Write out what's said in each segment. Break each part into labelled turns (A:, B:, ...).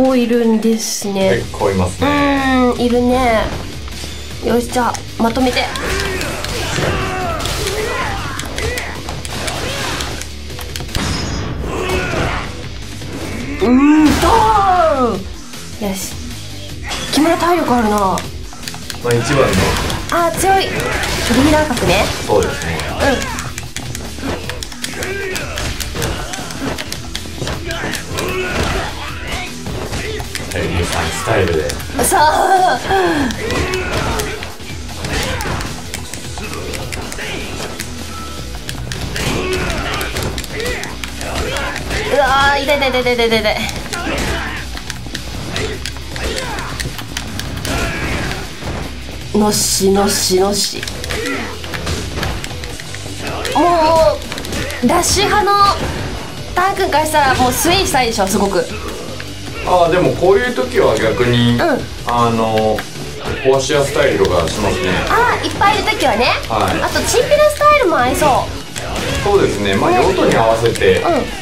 A: 構いるんですね。
B: 結構いますね。
A: いるね。よし、じゃあまとめて。ドーン。よし、木村体力あるな。
B: まあ一番の。
A: あー、強い。リーダー格ね。
B: そうですね。リュウさんスタイルで。
A: さあ。うわー、痛い痛い痛い痛い痛い痛い。のしのしのし。もうダッシュ派のター君からしたらもうスウェイしたいでしょ、すごく。
B: ああ、でもこういう時は逆に、壊し屋スタイルとかしますね。
A: ああ、いっぱいいる時はね。
B: はい。
A: あとチンピラスタイルも合いそう。
B: そうですね。まあ用途に合わせて、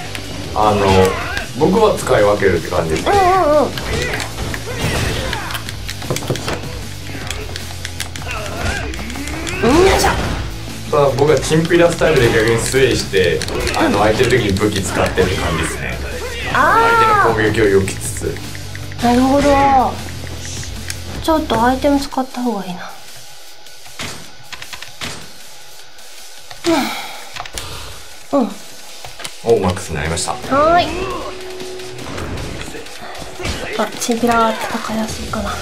B: 僕は使い分けるって感じです。
A: よいしょ。
B: ただ僕はチンピラスタイルで逆にスウェイして相手の時に武器使ってって感じですね。相手の攻撃を避けつつ。
A: なるほど。ちょっとアイテム使った方がいいな。
B: お、マックスになりました。
A: はーい。あ、チンピラ戦いやすいかな。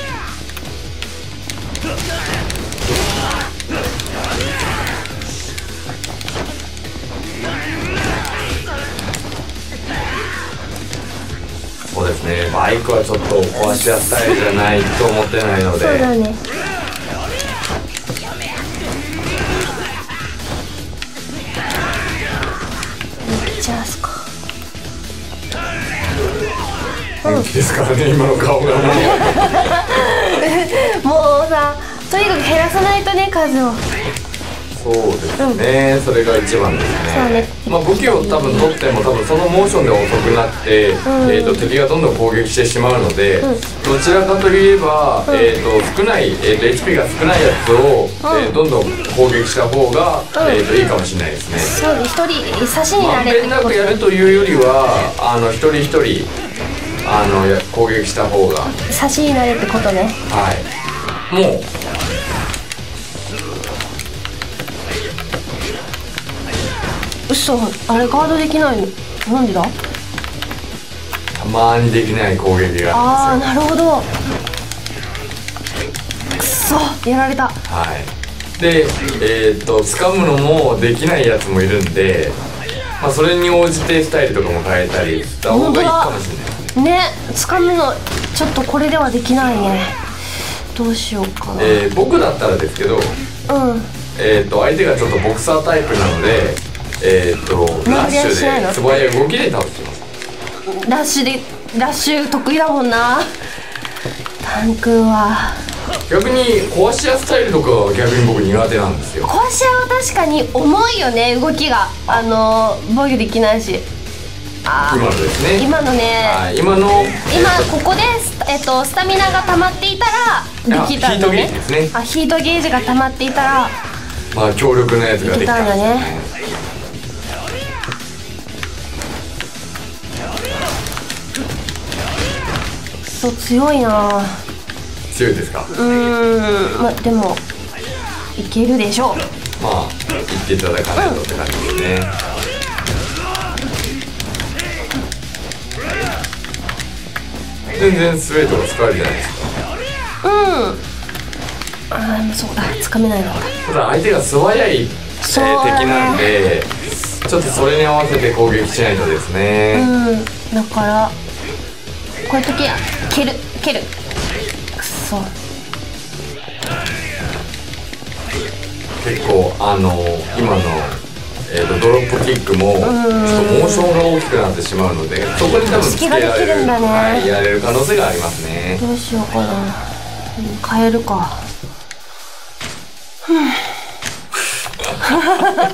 B: そうですね。バイクはちょっと壊し屋スタイルじゃないと思ってないので。
A: そうだね。チャンスか。
B: 元気ですからね、今の顔がもう。
A: もうさ、とにかく減らさないとね、数を。
B: そうですね、それが一番です
A: そうね。
B: ね。まあ武器を多分取っても多分そのモーションで遅くなって、敵がどんどん攻撃してしまうので、どちらかといえば、少ない、HP が少ないやつを、どんどん攻撃した方が、いいかもしれないですね。
A: そう、一人差しにな
B: まんべんな
A: れるってこと。
B: くやるというよりは一人一人攻撃した方が、
A: 差しになれるってことね。
B: はい、もう
A: 嘘、あれガードできないのなんでだ。
B: たまにできない攻撃が
A: ああ、
B: あるんですよ。
A: なるほど。くそ、やられた。
B: はい。で、掴むのもできないやつもいるんで、まあ、それに応じてスタイルとかも変えたりした方がいいかもしれないですね。
A: ね、掴むのちょっとこれではできないね。どうしようかな。
B: 僕だったらですけど、相手がちょっとボクサータイプなので、ラッシュで素早い動きで倒してます。
A: ラッシュ得意だもんな、タン君は。
B: 逆に壊し屋スタイルとかは逆に僕苦手なんですよ。
A: 壊し屋は確かに重いよね、動きが。防御できないし。
B: 今のですね。
A: 今のね、
B: 今
A: ここでスタミナが溜まっていたらできたんだね。
B: ヒートゲージですね。
A: ヒートゲージが溜まっていたら、
B: まあ強力なやつができたんだね。
A: そう、強いな。
B: 強いですか。
A: まあでもいけるでしょう。
B: まあ言っていただかないとって感じですね。全然スウェートが使えるじゃないですか。
A: そうだ、つかめないのか。
B: ただ相手が素早い、敵なんで、ちょっとそれに合わせて攻撃しないとですね。
A: だからこういう時は蹴る。くそ。
B: 結構今のドロップキックもちょっとモーションが大きくなってしまうので、そこに多分つけられる、やれる可能性がありますね。
A: どうしようかな。変えるか。こん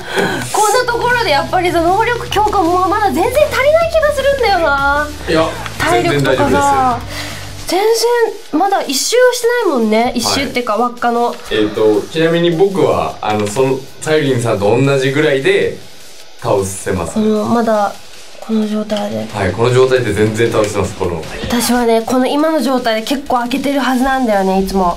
A: なところでやっぱり能力強化もまだ全然足りない気がするんだよな。
B: いや、
A: 体力とかさ全然まだ一周してないもんね。一周っていうか輪っかの、
B: ちなみに僕はそのサイリンさんと同じぐらいで倒せます。
A: まだこの状態で、
B: はい、この状態で全然倒せます。
A: 私はねこの今の状態で結構開けてるはずなんだよねいつも。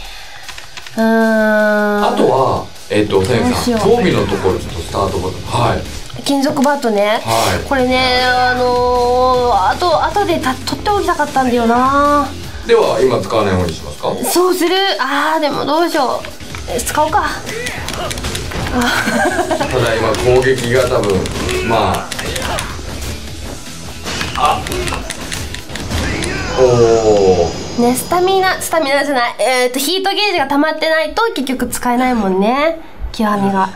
B: あとはタイムさん装備のところちょっとスタートボタン、はい、
A: 金属バットね、
B: はい、
A: これね後で取っておきたかったんだよな。
B: では今使わないようにしますか。
A: そうする。でもどうしよう、使おうか。
B: ただ今攻撃が多分
A: ね、スタミナじゃない、ヒートゲージが溜まってないと結局使えないもんね、極みが。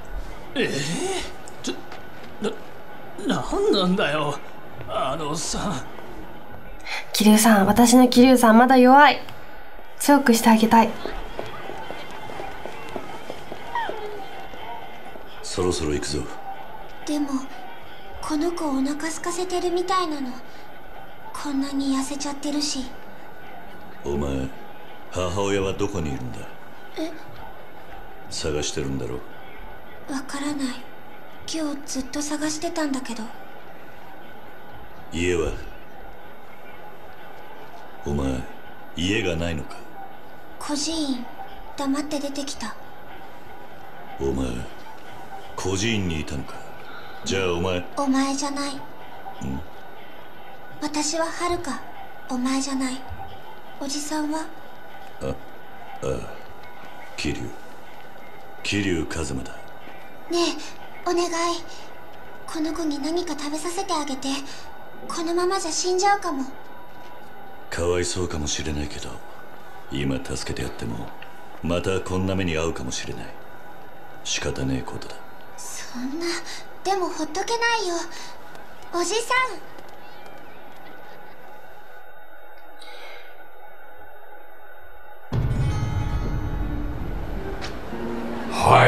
C: なんなんだよあのさ。
A: 桐生さん、私の桐生さんまだ弱い。強くしてあげたい。
D: そろそろ行くぞ。
E: でもこの子お腹空かせてるみたいなの。こんなに痩せちゃってるし。
D: お前、母親はどこにいるんだ。探してるんだろう。
E: わからない。今日ずっと探してたんだけど。
D: 家は？お前、家がないのか。
E: 孤児院、黙って出てきた。
D: お前、孤児院にいたのか。じゃあお前
E: じゃない。私ははるか、お前じゃない。おじさんは？
D: 桐生一馬だ。
E: ねえ、お願い。この子に何か食べさせてあげて。このままじゃ死んじゃうかも。
D: かわいそうかもしれないけど、今助けてやってもまたこんな目に遭うかもしれない。仕方ねえことだ。
E: そんな、でもほっとけないよおじさん。
B: はい。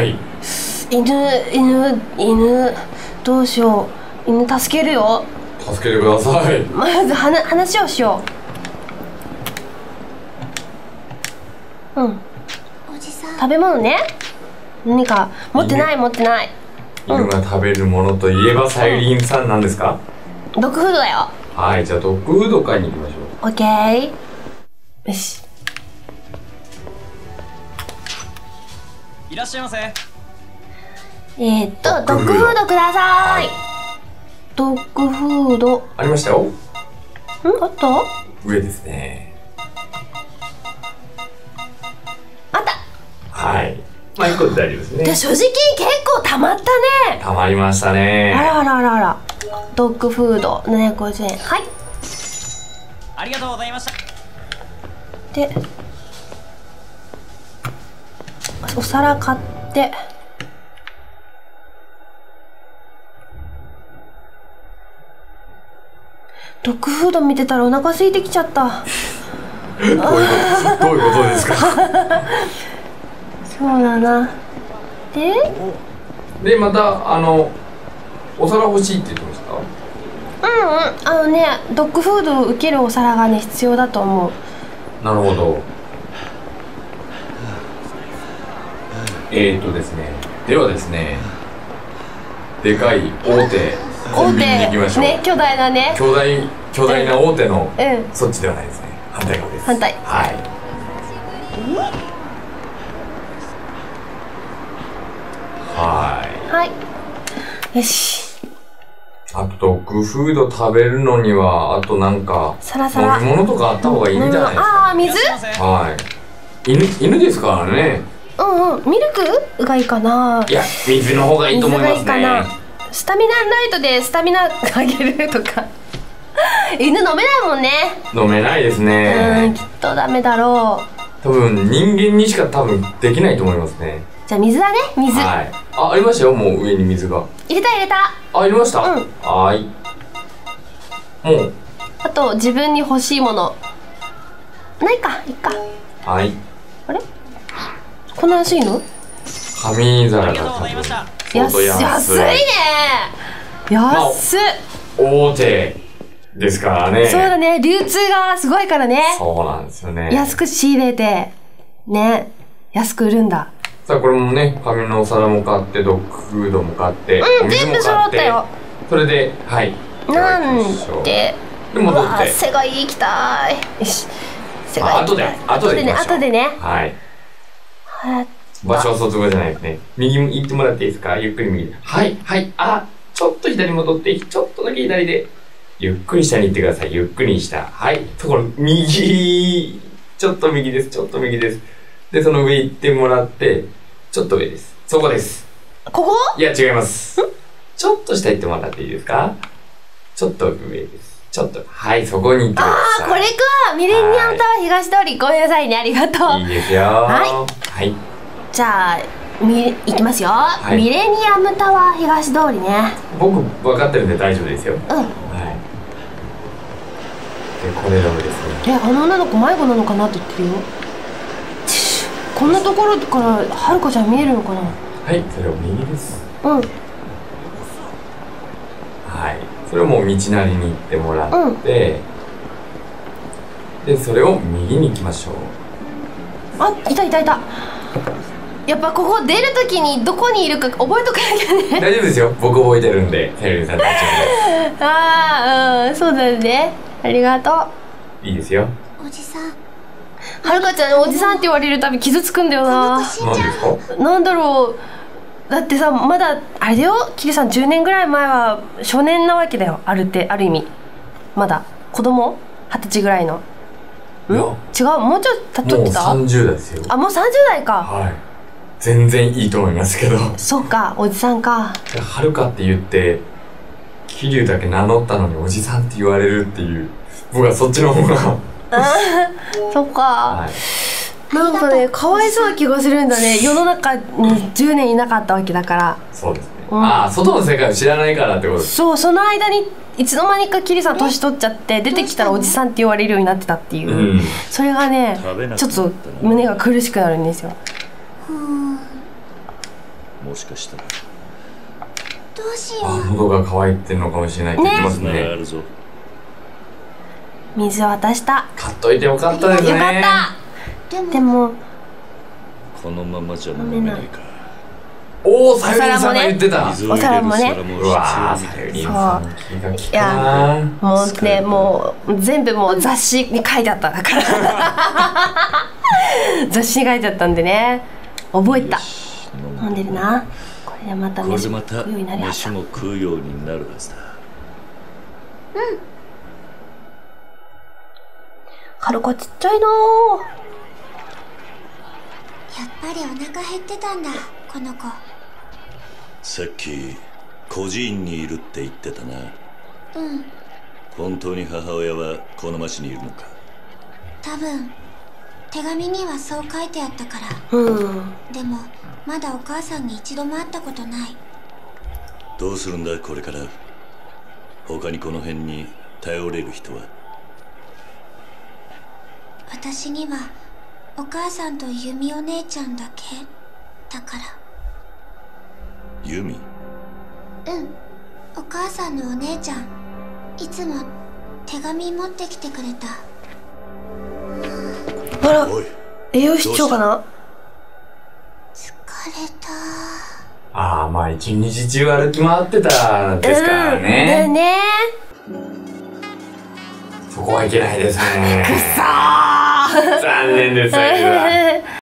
A: 犬どうしよう。犬助けるよ。
B: 助けてください。
A: まず話をしよう。
E: おじさん。
A: 食べ物ね。何か持ってない。
B: 犬が食べるものといえばサイリンさんなんですか。
A: ドッグフードだよ。
B: はい、じゃあドッグフード買いに行きましょう。
A: オッケー。よし。
C: いらっしゃいませ。
A: ドッグフードください。ドッグフード
B: ありましたよ。
A: あった？
B: 上ですね。
A: あった。
B: はい。1個で大丈夫ですね。
A: で、所持金結構たまったね。
B: たまりましたね。
A: あら。ドッグフード750円。はい。
C: ありがとうございました。
A: で、お皿買って。ドッグフード見てたらお腹空いてきちゃった。
B: どういうことですか。
A: そうだな。
B: でまたお皿欲しいって言ってました。
A: ドッグフードを受けるお皿がね必要だと思う。
B: なるほど。ですね。ではですね。でかい大手コンビニに行きましょう。
A: ね、巨大なね。
B: 巨大な大手の、そっちではないですね。反対側です。
A: 反対。
B: はい。
A: はい。よし。
B: あとドッグフード食べるのにはあとなんか
A: サラサラ
B: 飲み物とかあった方がいいんじゃないですか。
A: 水？
B: はい。犬ですからね。
A: ミルクがいいかな。
B: いや、水の方がいいと思いますね。
A: スタミナライトでスタミナあげるとか。犬飲めないもんね。
B: 飲めないですね。
A: きっとダメだろ
B: う。多分人間にしか多分できないと思いますね。
A: じゃあ水だね、水。
B: はい。ありましたよ、もう上に水が。
A: 入れた。
B: 入れました。はい。もう。
A: あと自分に欲しいもの。ないか、いっか。
B: はい。
A: あれ？こんな安いの？
B: 紙皿が多分
A: 安いね。安っ。
B: 大手ですからね。
A: そうだね。流通がすごいからね。
B: そうなんですよね。
A: 安く仕入れて、ね。安く売るんだ。
B: さあこれもね、紙のお皿も買って、ドッグフードも買って、お水も
A: 全部揃
B: 買って、
A: ったよ。
B: それで、はい。
A: なんで。
B: で、戻って。
A: 世界行きたい。よし。世界行きたい。
B: 後でね。はい。場所は外側じゃないですね。右行ってもらっていいですか？ゆっくり右。はい、はい。ちょっと左戻って、ちょっとだけ左で。ゆっくり下に行ってください。ゆっくり下。はい。ところ、右。ちょっと右です。ちょっと右です。で、その上行ってもらって、ちょっと上です。そこです。
A: ここ？
B: いや、違います。ちょっと下行ってもらっていいですか？ちょっと上です。ちょっと、はい、そこに行ってください。
A: これか。ミレニアムタワー東通り。ごめんなさいね。ありがとう。
B: いいですよ。はい。
A: じゃあ、いきますよ。ミレニアムタワー東通りね。
B: 僕、分かってるんで大丈夫ですよ。
A: はい。
B: で、これらもですね。
A: あの女の子迷子なのかなって言ってるよ。こんなところからはるかちゃん見えるのかな。
B: はい、それを右です。
A: はい
B: い、それをもう道なりに行ってもらって、でそれを右に行きましょう。いた。やっぱここ出るときにどこにいるか覚えとかなきゃね。 大丈夫ですよ、僕覚えてるんで。テレビさん大丈夫です。
A: そうだよね。ありがとう。
B: いいですよ。
E: おじさん、
A: はるかちゃんおじさんって言われるたび傷つくんだよな。
B: 何ですか？
A: なんだろう。だってさ、まだあれだよ、キリさん10年ぐらい前は少年なわけだよ。ある意味まだ子供20歳ぐらいの。違う、もうちょっと経ってた。
B: もう30代ですよ。
A: もう30代か。
B: はい、全然いいと思いますけど。
A: そうか、おじさんか。
B: はるかって言って桐生だけ名乗ったのにおじさんって言われるっていう、僕はそっちの方が
A: そっか、なんかね、かわいそうな気がするんだね。世の中に10年いなかったわけだから。
B: そうですね、外の世界を知らないからってことです。
A: そう、その間にいつの間にかキリさん年取っちゃって出てきたらおじさんって言われるようになってたっていう、それがねちょっと胸が苦しくなるんですよ。
D: もしかしたら
E: どうしよう。
B: 喉が渇いてるのかもしれないって言ってますね。
A: 水渡した。
B: 買っといてよかったですね。
A: よかった。でも
D: このままじゃ飲めないか。
B: さゆりんさんが言ってた。
A: お皿もね。
B: うわー、さゆりんさんの気が利くな。
A: もうね、もう全部もう雑誌に書いてあっただから雑誌に書いてあったんでね、覚えた。飲んでるな。これでまた飯も食うようになるはずだ。
D: 飯も食うようになるはずだ。
A: はるかちっちゃいな。
E: やっぱりお腹減ってたんだ、この子。
D: さっき孤児院にいるって言ってたな。本当に母親はこの町にいるのか？
E: 多分手紙にはそう書いてあったから。でもまだお母さんに一度も会ったことない。
D: どうするんだこれから。他にこの辺に頼れる人は？
E: 私にはお母さんとユミお姉ちゃんだけだから。
D: ユミ？
E: お母さんのお姉ちゃん、いつも手紙持ってきてくれた。
A: あら、栄養失調かな。
E: 疲れた。
B: まあ一日中歩き回ってたんですからね。そこはいけないですね。
A: くそー
B: 残念です。